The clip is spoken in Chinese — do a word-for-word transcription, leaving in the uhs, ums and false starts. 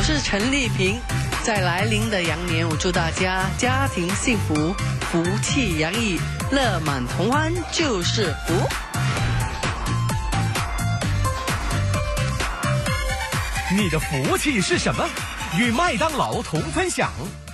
是陈丽萍。在来临的羊年，我祝大家家庭幸福，福气洋溢，乐满同欢就是福。 你的福气是什么？与麦当劳同分享。